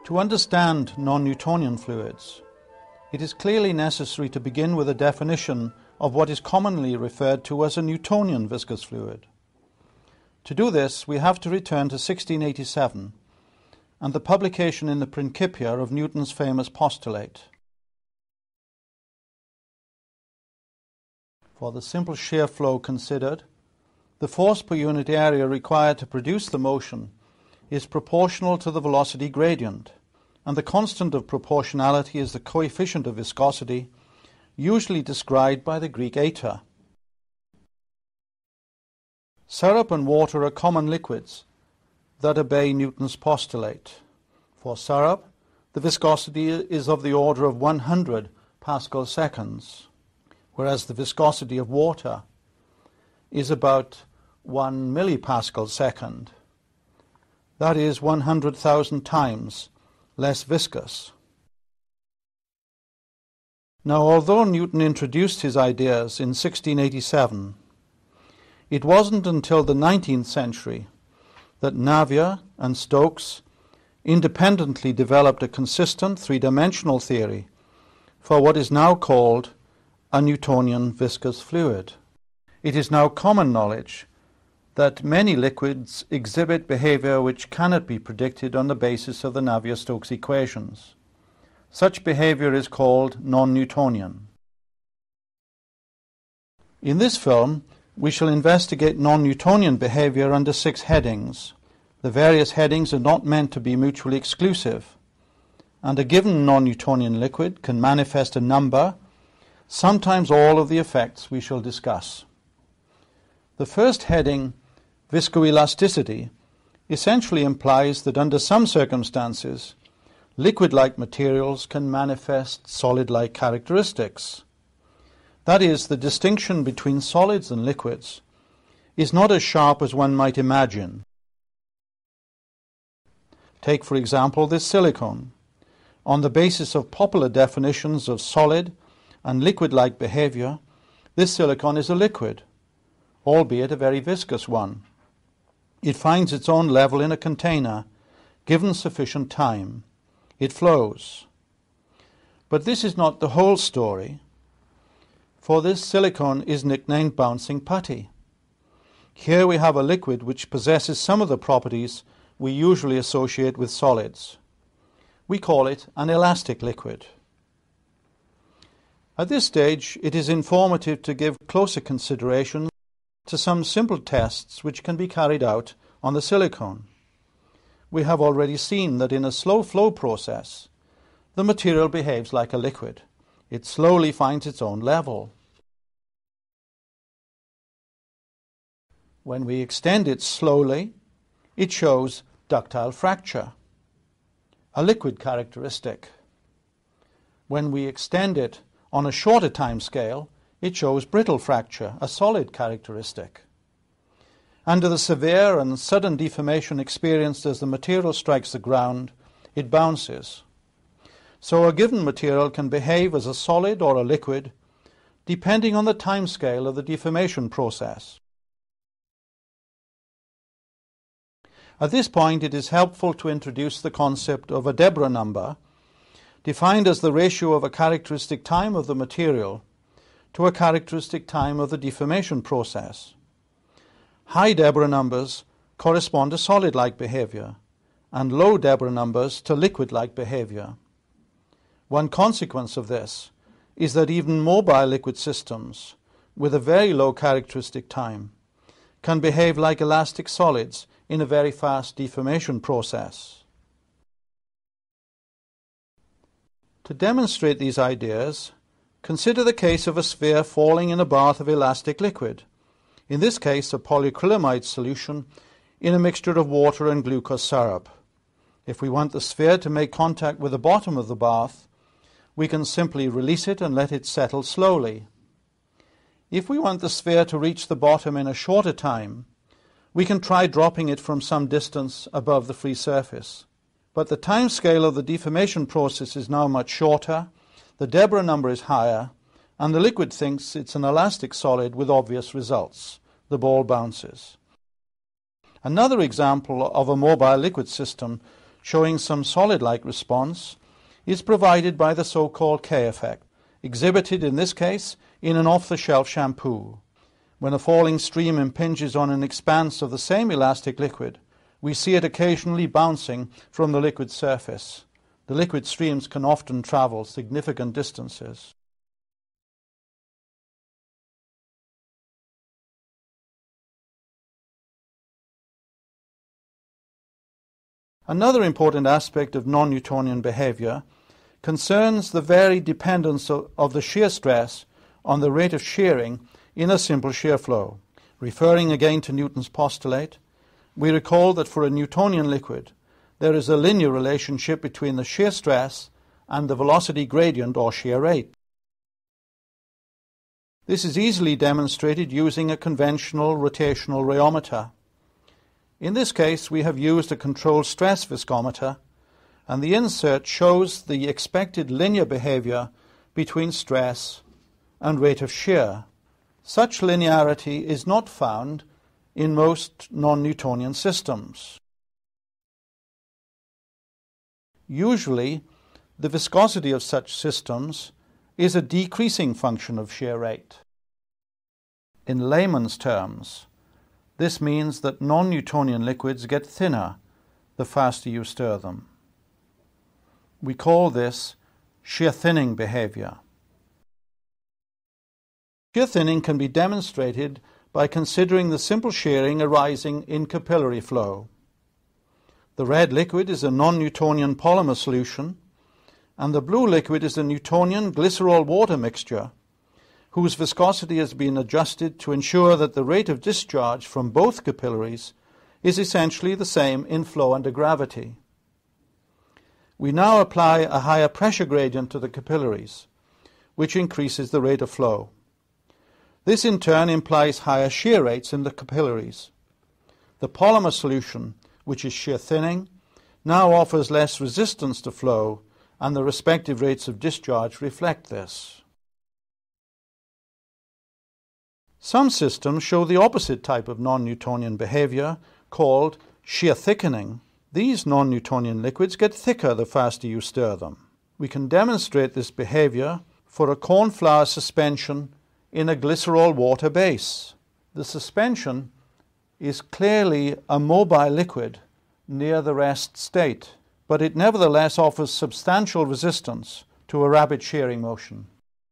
To understand non-Newtonian fluids, it is clearly necessary to begin with a definition of what is commonly referred to as a Newtonian viscous fluid. To do this, we have to return to 1687 and the publication in the Principia of Newton's famous postulate. For the simple shear flow considered, the force per unit area required to produce the motion is proportional to the velocity gradient, and the constant of proportionality is the coefficient of viscosity, usually described by the Greek eta. Syrup and water are common liquids that obey Newton's postulate. For syrup, the viscosity is of the order of 100 Pascal seconds, whereas the viscosity of water is about 1 millipascal second. That is 100,000 times less viscous. Now, although Newton introduced his ideas in 1687, it wasn't until the 19th century that Navier and Stokes independently developed a consistent three-dimensional theory for what is now called a Newtonian viscous fluid. It is now common knowledge that many liquids exhibit behavior which cannot be predicted on the basis of the Navier-Stokes equations. Such behavior is called non-Newtonian. In this film, we shall investigate non-Newtonian behavior under 6 headings. The various headings are not meant to be mutually exclusive, and a given non-Newtonian liquid can manifest a number, sometimes all of the effects we shall discuss. The first heading, viscoelasticity, essentially implies that under some circumstances, liquid-like materials can manifest solid-like characteristics. That is, the distinction between solids and liquids is not as sharp as one might imagine. Take, for example, this silicone. On the basis of popular definitions of solid and liquid-like behavior, this silicone is a liquid, albeit a very viscous one. It finds its own level in a container, given sufficient time. It flows. But this is not the whole story, for this silicone is nicknamed bouncing putty. Here we have a liquid which possesses some of the properties we usually associate with solids. We call it an elastic liquid. At this stage, it is informative to give closer consideration to some simple tests which can be carried out on the silicone. We have already seen that in a slow flow process, the material behaves like a liquid. It slowly finds its own level. When we extend it slowly, it shows ductile fracture, a liquid characteristic. When we extend it on a shorter time scale, it shows brittle fracture, a solid characteristic. Under the severe and sudden deformation experienced as the material strikes the ground, it bounces. So a given material can behave as a solid or a liquid, depending on the time scale of the deformation process. At this point, it is helpful to introduce the concept of a Deborah number, defined as the ratio of a characteristic time of the material to a characteristic time of the deformation process. High Deborah numbers correspond to solid-like behavior, and low Deborah numbers to liquid-like behavior. One consequence of this is that even mobile liquid systems with a very low characteristic time can behave like elastic solids in a very fast deformation process. To demonstrate these ideas, consider the case of a sphere falling in a bath of elastic liquid, in this case a polyacrylamide solution in a mixture of water and glucose syrup. If we want the sphere to make contact with the bottom of the bath, we can simply release it and let it settle slowly. If we want the sphere to reach the bottom in a shorter time, we can try dropping it from some distance above the free surface. But the time scale of the deformation process is now much shorter, the Deborah number is higher, and the liquid thinks it's an elastic solid with obvious results. The ball bounces. Another example of a mobile liquid system showing some solid-like response, is provided by the so-called K effect, exhibited in this case in an off-the-shelf shampoo. When a falling stream impinges on an expanse of the same elastic liquid, we see it occasionally bouncing from the liquid surface. The liquid streams can often travel significant distances. Another important aspect of non-Newtonian behavior concerns the varied dependence of the shear stress on the rate of shearing in a simple shear flow. Referring again to Newton's postulate, we recall that for a Newtonian liquid, there is a linear relationship between the shear stress and the velocity gradient or shear rate. This is easily demonstrated using a conventional rotational rheometer. In this case, we have used a controlled stress viscometer, and the insert shows the expected linear behavior between stress and rate of shear. Such linearity is not found in most non-Newtonian systems. Usually, the viscosity of such systems is a decreasing function of shear rate. In layman's terms, this means that non-Newtonian liquids get thinner the faster you stir them. We call this shear thinning behavior. Shear thinning can be demonstrated by considering the simple shearing arising in capillary flow. The red liquid is a non-Newtonian polymer solution, and the blue liquid is a Newtonian glycerol-water mixture whose viscosity has been adjusted to ensure that the rate of discharge from both capillaries is essentially the same in flow under gravity. We now apply a higher pressure gradient to the capillaries, which increases the rate of flow. This in turn implies higher shear rates in the capillaries. The polymer solution, which is shear thinning, now offers less resistance to flow, and the respective rates of discharge reflect this. Some systems show the opposite type of non-Newtonian behavior, called shear thickening. These non-Newtonian liquids get thicker the faster you stir them. We can demonstrate this behavior for a cornflour suspension in a glycerol water base. The suspension is clearly a mobile liquid near the rest state, but it nevertheless offers substantial resistance to a rapid shearing motion.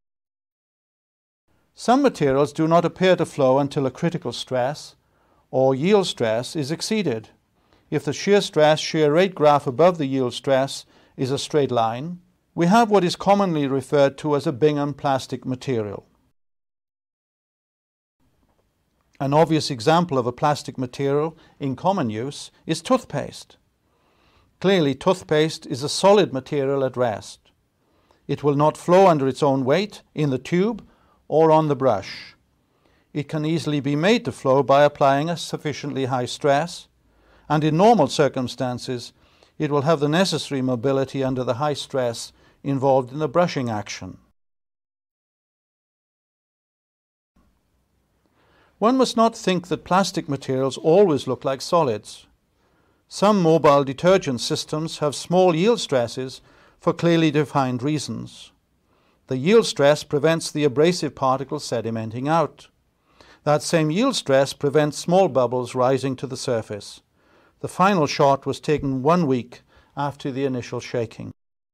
Some materials do not appear to flow until a critical stress, or yield stress, is exceeded. If the shear stress-shear rate graph above the yield stress is a straight line, we have what is commonly referred to as a Bingham plastic material. An obvious example of a plastic material in common use is toothpaste. Clearly, toothpaste is a solid material at rest. It will not flow under its own weight in the tube or on the brush. It can easily be made to flow by applying a sufficiently high stress, and in normal circumstances it will have the necessary mobility under the high stress involved in the brushing action. One must not think that plastic materials always look like solids. Some mobile detergent systems have small yield stresses for clearly defined reasons. The yield stress prevents the abrasive particles sedimenting out. That same yield stress prevents small bubbles rising to the surface. The final shot was taken 1 week after the initial shaking.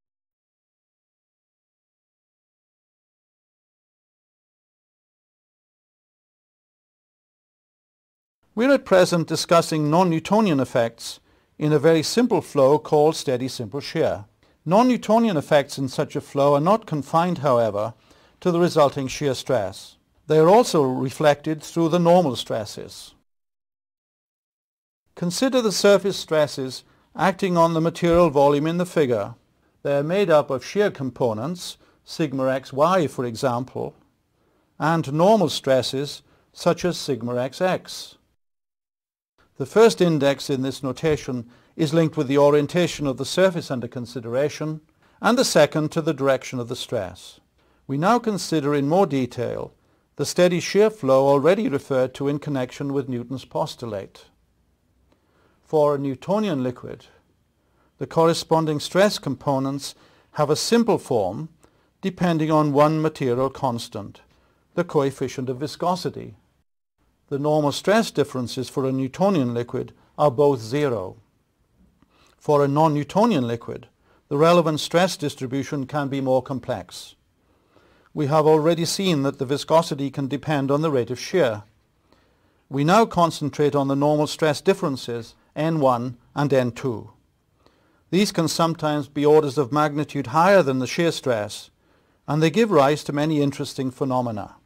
We're at present discussing non-Newtonian effects in a very simple flow called steady simple shear. Non-Newtonian effects in such a flow are not confined, however, to the resulting shear stress. They are also reflected through the normal stresses. Consider the surface stresses acting on the material volume in the figure. They are made up of shear components, sigma xy for example, and normal stresses such as sigma xx. The first index in this notation is linked with the orientation of the surface under consideration, and the second to the direction of the stress. We now consider in more detail the steady shear flow already referred to in connection with Newton's postulate. For a Newtonian liquid, The corresponding stress components have a simple form depending on one material constant, the coefficient of viscosity. The normal stress differences for a Newtonian liquid are both zero. For a non-Newtonian liquid, the relevant stress distribution can be more complex. We have already seen that the viscosity can depend on the rate of shear. We now concentrate on the normal stress differences N1 and N2. These can sometimes be orders of magnitude higher than the shear stress, and they give rise to many interesting phenomena.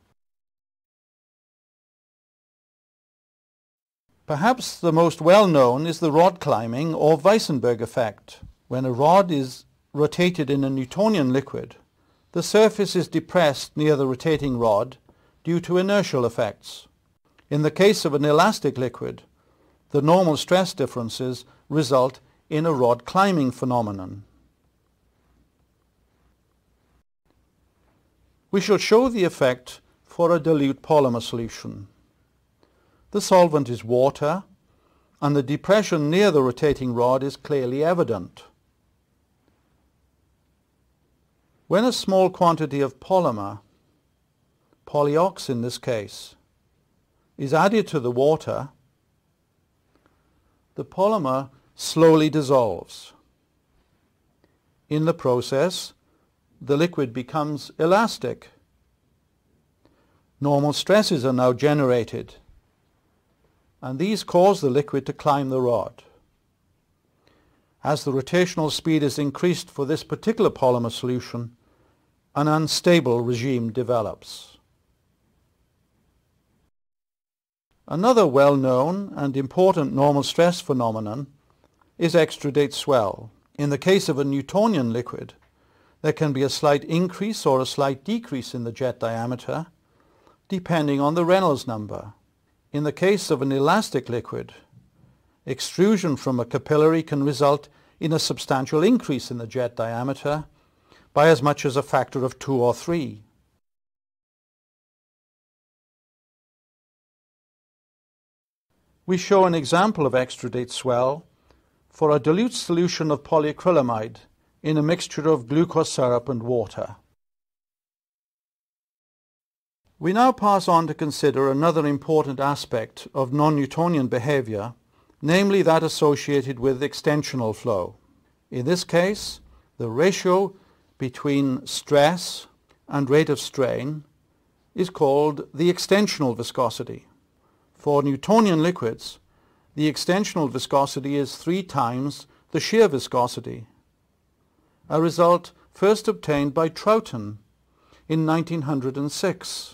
Perhaps the most well-known is the rod climbing or Weissenberg effect. When a rod is rotated in a Newtonian liquid, the surface is depressed near the rotating rod due to inertial effects. In the case of an elastic liquid, the normal stress differences result in a rod climbing phenomenon. We shall show the effect for a dilute polymer solution. The solvent is water, and the depression near the rotating rod is clearly evident. When a small quantity of polymer, polyox in this case, is added to the water, the polymer slowly dissolves. In the process, the liquid becomes elastic. Normal stresses are now generated, and these cause the liquid to climb the rod. As the rotational speed is increased for this particular polymer solution, an unstable regime develops. Another well-known and important normal stress phenomenon is extradate swell. In the case of a Newtonian liquid, there can be a slight increase or a slight decrease in the jet diameter, depending on the Reynolds number. In the case of an elastic liquid, extrusion from a capillary can result in a substantial increase in the jet diameter by as much as a factor of 2 or 3. We show an example of extradate swell for a dilute solution of polyacrylamide in a mixture of glucose syrup and water. We now pass on to consider another important aspect of non-Newtonian behavior, namely that associated with extensional flow. In this case, the ratio between stress and rate of strain is called the extensional viscosity. For Newtonian liquids, the extensional viscosity is 3 times the shear viscosity, a result first obtained by Troughton in 1906.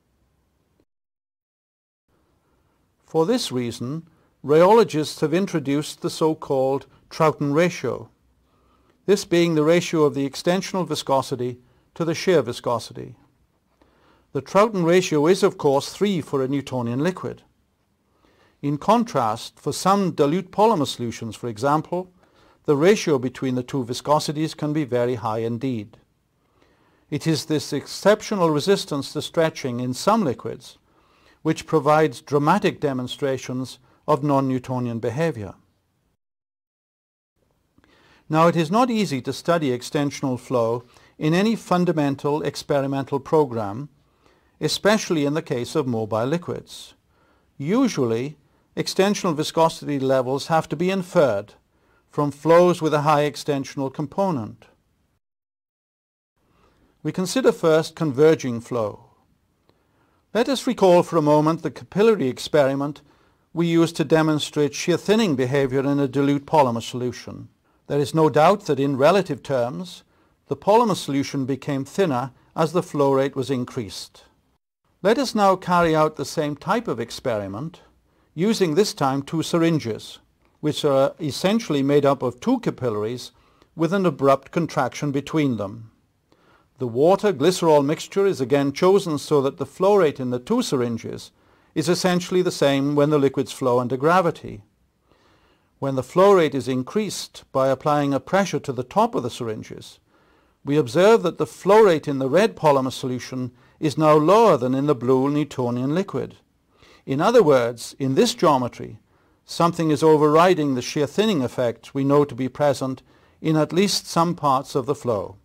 For this reason, rheologists have introduced the so-called Troughton ratio, this being the ratio of the extensional viscosity to the shear viscosity. The Troughton ratio is, of course, 3 for a Newtonian liquid. In contrast, for some dilute polymer solutions, for example, the ratio between the two viscosities can be very high indeed. It is this exceptional resistance to stretching in some liquids which provides dramatic demonstrations of non-Newtonian behavior. Now, it is not easy to study extensional flow in any fundamental experimental program, especially in the case of mobile liquids. Usually, extensional viscosity levels have to be inferred from flows with a high extensional component. We consider first converging flow. Let us recall for a moment the capillary experiment we used to demonstrate shear thinning behavior in a dilute polymer solution. There is no doubt that in relative terms, the polymer solution became thinner as the flow rate was increased. Let us now carry out the same type of experiment, using this time 2 syringes, which are essentially made up of 2 capillaries with an abrupt contraction between them. The water-glycerol mixture is again chosen so that the flow rate in the 2 syringes is essentially the same when the liquids flow under gravity. When the flow rate is increased by applying a pressure to the top of the syringes, we observe that the flow rate in the red polymer solution is now lower than in the blue Newtonian liquid. In other words, in this geometry, something is overriding the shear thinning effect we know to be present in at least some parts of the flow.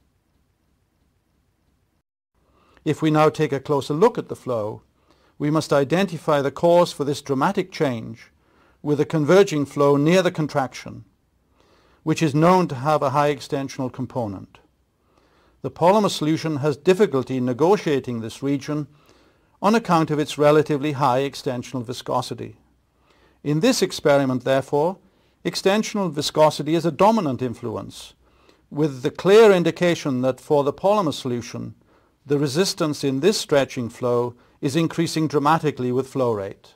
If we now take a closer look at the flow, we must identify the cause for this dramatic change with a converging flow near the contraction, which is known to have a high extensional component. The polymer solution has difficulty negotiating this region on account of its relatively high extensional viscosity. In this experiment, therefore, extensional viscosity is a dominant influence, with the clear indication that for the polymer solution, the resistance in this stretching flow is increasing dramatically with flow rate.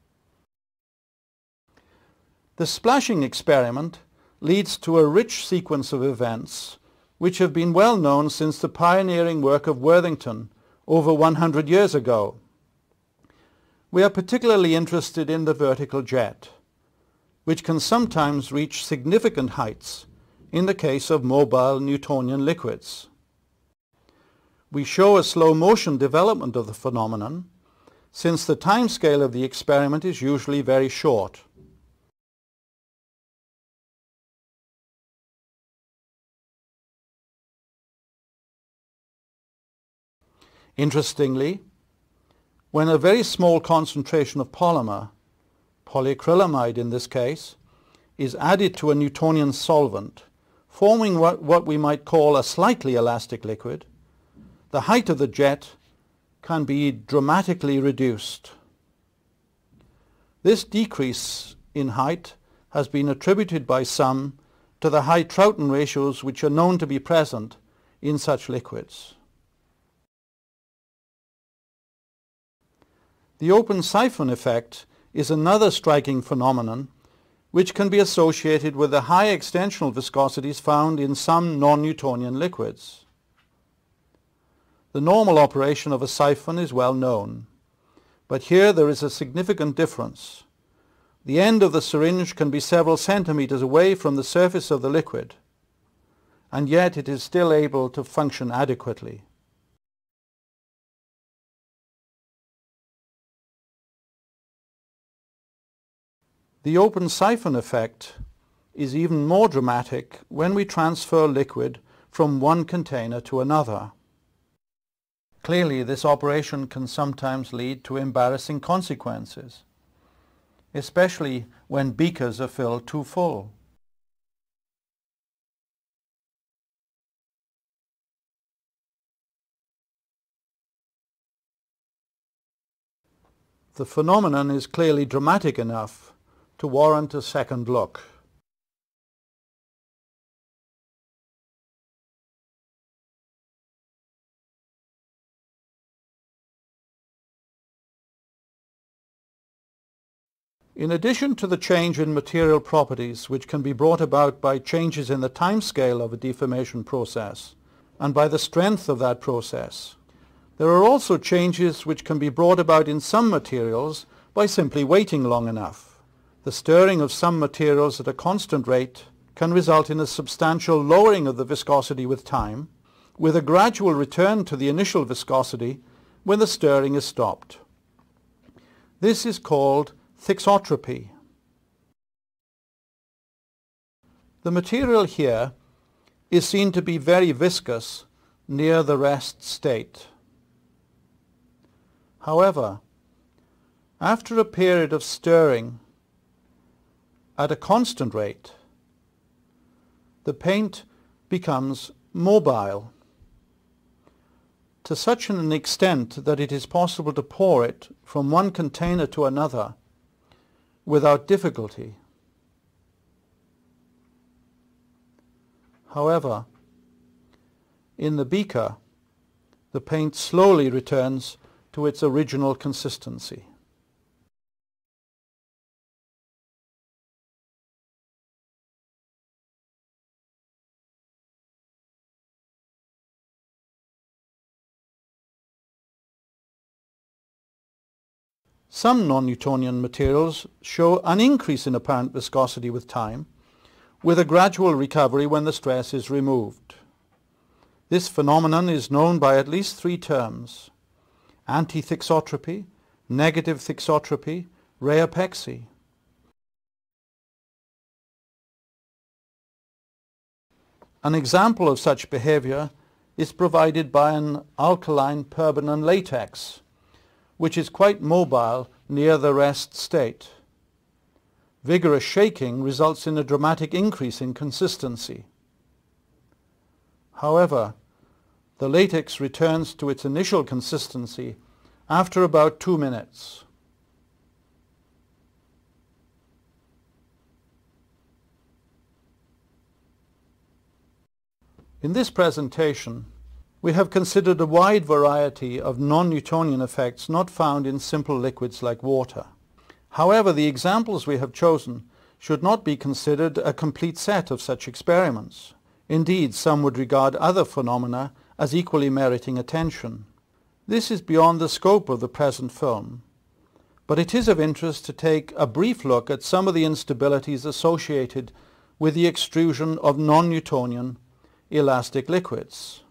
The splashing experiment leads to a rich sequence of events which have been well known since the pioneering work of Worthington over 100 years ago. We are particularly interested in the vertical jet, which can sometimes reach significant heights in the case of mobile Newtonian liquids. We show a slow motion development of the phenomenon, since the time scale of the experiment is usually very short. Interestingly, when a very small concentration of polymer, polyacrylamide in this case, is added to a Newtonian solvent, forming what we might call a slightly elastic liquid, the height of the jet can be dramatically reduced. This decrease in height has been attributed by some to the high Troughton ratios which are known to be present in such liquids. The open siphon effect is another striking phenomenon which can be associated with the high extensional viscosities found in some non-Newtonian liquids. The normal operation of a siphon is well known, but here there is a significant difference. The end of the syringe can be several centimeters away from the surface of the liquid, and yet it is still able to function adequately. The open siphon effect is even more dramatic when we transfer liquid from one container to another. Clearly, this operation can sometimes lead to embarrassing consequences, especially when beakers are filled too full. The phenomenon is clearly dramatic enough to warrant a second look. In addition to the change in material properties which can be brought about by changes in the time scale of a deformation process and by the strength of that process, there are also changes which can be brought about in some materials by simply waiting long enough. The stirring of some materials at a constant rate can result in a substantial lowering of the viscosity with time, with a gradual return to the initial viscosity when the stirring is stopped. This is called Thixotropy. The material here is seen to be very viscous near the rest state. However, after a period of stirring at a constant rate, the paint becomes mobile to such an extent that it is possible to pour it from one container to another without difficulty. However, in the beaker, the paint slowly returns to its original consistency. Some non-Newtonian materials show an increase in apparent viscosity with time, with a gradual recovery when the stress is removed. This phenomenon is known by at least three terms: antithixotropy, negative thixotropy, rheopexy. An example of such behavior is provided by an alkaline permanent latex, which is quite mobile near the rest state. Vigorous shaking results in a dramatic increase in consistency. However, the latex returns to its initial consistency after about 2 minutes. In this presentation, we have considered a wide variety of non-Newtonian effects not found in simple liquids like water. However, the examples we have chosen should not be considered a complete set of such experiments. Indeed, some would regard other phenomena as equally meriting attention. This is beyond the scope of the present film, but it is of interest to take a brief look at some of the instabilities associated with the extrusion of non-Newtonian elastic liquids.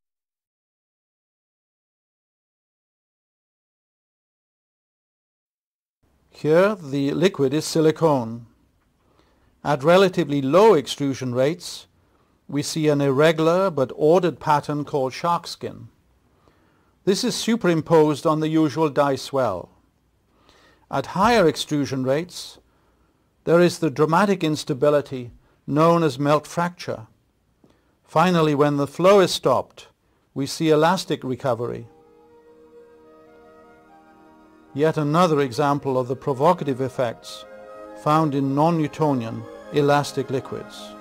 Here the liquid is silicone. At relatively low extrusion rates, we see an irregular but ordered pattern called Sharkskin. This is superimposed on the usual die swell. At higher extrusion rates, there is the dramatic instability known as melt fracture. Finally, when the flow is stopped, we see elastic recovery. Yet another example of the provocative effects found in non-Newtonian elastic liquids.